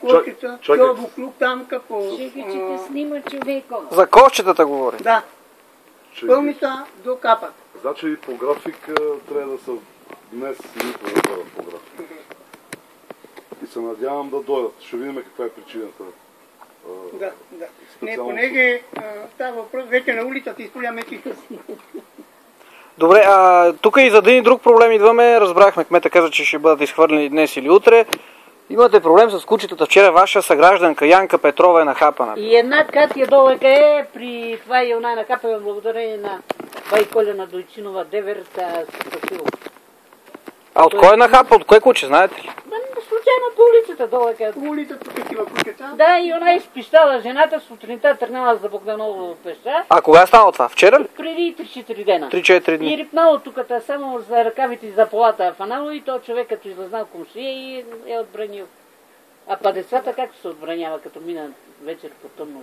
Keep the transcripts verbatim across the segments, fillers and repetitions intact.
кошчета, това буклук там како... Чекай, че те снима човеко. За кошчетата говори? Да. Пълни са до капак. Значи по график трябва да са днес и утре да дойдат по график. И се надявам да дойдат. Ще видим каква е причината. Да, да. Не, понеже става въпрос, вече на улицата изполяме чисто. Добре, а тук и за един и друг проблем идваме. Разбрахме, кмета каза, че ще бъдат изхвърлени днес или утре. Имате проблем с кучетата. Вчера ваша съгражданка Янка Петрова е нахапана. И една Катя Долека е при това и она е нахапана благодарение на Байколя на Дойчинова деверта спасил. А от кой е нахапа? От кое куче, знаете ли? Случайно по улицата Долека. По улицата такива кучета? Да, и она е изпищала жената, сутринта тръгнала за Богданово пеща. А кога е станало това? Вчера ли? Преди три-четири дена. три-четири дни. И рипнало тук само за ръкавите и за полата фанало и то човек като излезнал комшия и е отбранил. А па децата как се отбранява, като мина вечер по тъмно?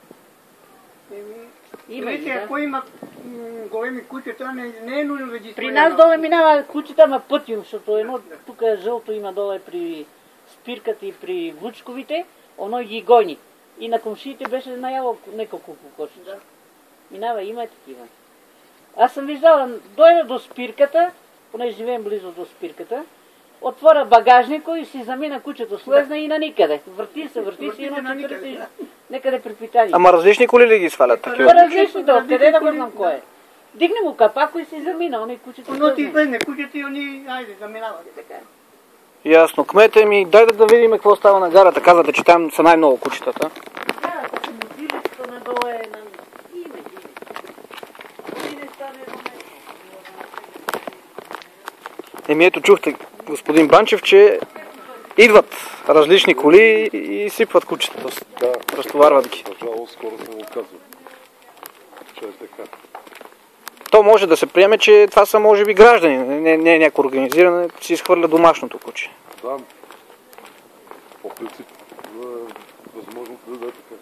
Има и ако имат големи кучета, не, не е нужно да ги при нас доле минава кучета, ма пътим, защото едно тук жълто има доле при спирката и при Вучковите, оно ги гони. И на комшиите беше наяло неколко кокоши. Да. Минава, има и такива. Аз съм виждала, дойда до спирката, поне живеем близо до спирката, отворя багажника и си замина кучето, слезна и на никъде. Върти се, върти се и едно четиридесет некъде при питали. Ама различни коли ли ги свалят такива? Различните, откъде да го знам кой е. Дигне му капако и си замина, они кучето. Но ти влезне кучето и они, айде, заминават. Така. Ясно. Кмете ми, дайте да видим какво става на гарата. Казвате, че там са най-много кучетата. Да, като му дилището надолу е на... Име дилището. Еми ето чухте, господин Банчев, че идват различни коли и сипват кучетата. Да. Разтоварват ги. Жало, скоро се го казвам. Че е така. То може да се приеме, че това са може би граждани, не, не е някакво организиране, си изхвърля домашното куче. Да, по принцип, възможно да е така.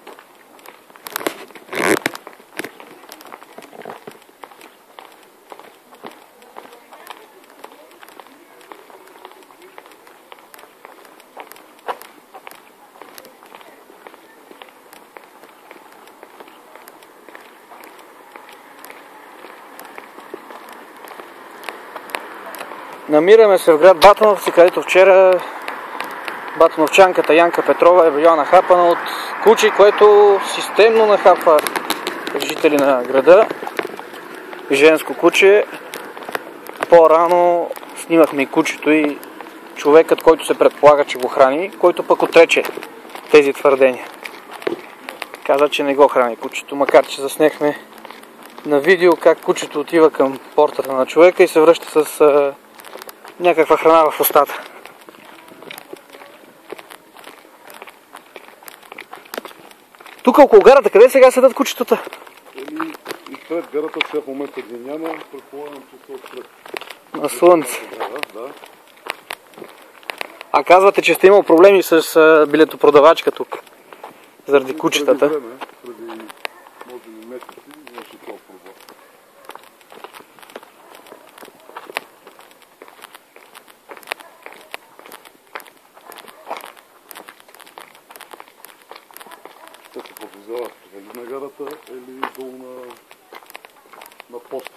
Намираме се в град Батановци, където вчера батановчанката Янка Петрова е била нахапана от куче, което системно нахапва жители на града. Женско куче. По-рано снимахме и кучето и човекът, който се предполага, че го храни, който пък отрече тези твърдения. Каза, че не го храни кучето, макар че заснехме на видео как кучето отива към портата на човека и се връща с а, някаква храна в устата. Тук около гарата, къде сега седат кучетата? Еми, и пред гарата сега в момента ги няма, предполагам, че са отпред. На слънце. Да, да. А казвате, че сте имал проблеми с а, билетопродавачка тук, заради кучетата. Преди време, преди може би месеци, имаше това проблем. Те се подвизават или на гарата, или долу на, на поста.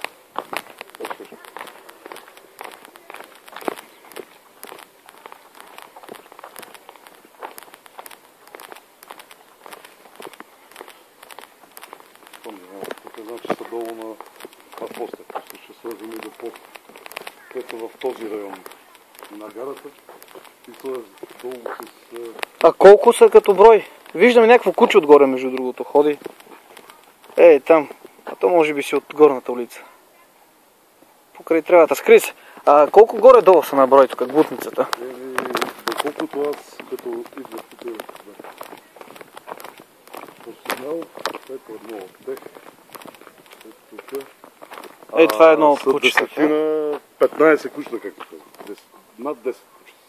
Тук значи са долу на, на поста, просто ще свързваме до поста. Те са в този район на гарата и то е долу с... А колко са като брой? Виждаме някакво куче отгоре, между другото, ходи. Е, там. А то може би си от горната улица. Покрай тревата. Скри се. А колко горе-долу са на брой тук, глутницата? Еми, доколкото аз, като идвах тук, да. Посигнал, ето едно отдех. Ето тук. Е, това е едно от кучетата. Десетина, петнайсет кучета, както казвам. Над десет кучета.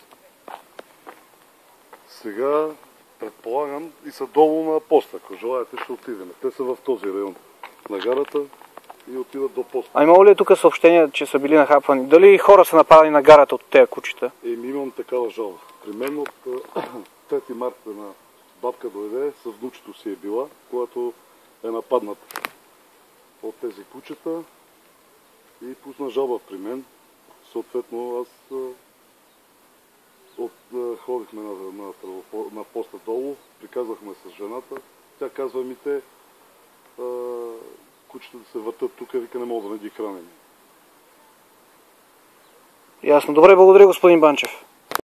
Сега предполагам и са долу на поста. Ако желаете, ще отидем. Те са в този район на гарата и отиват до поста. А имало ли е тук съобщения, че са били нахапвани? Дали хора са нападани на гарата от тези кучета? Еми, имам такава жалба. При мен от трети март една бабка дойде, с внучето си е била, когато е нападната от тези кучета и пусна жалба при мен. Съответно аз от, ходихме на, на, на поста долу, приказахме с жената. Тя казва ми те кучетата се въртат тук, вика не мога да не ги храним. Ясно. Добре, благодаря господин Банчев.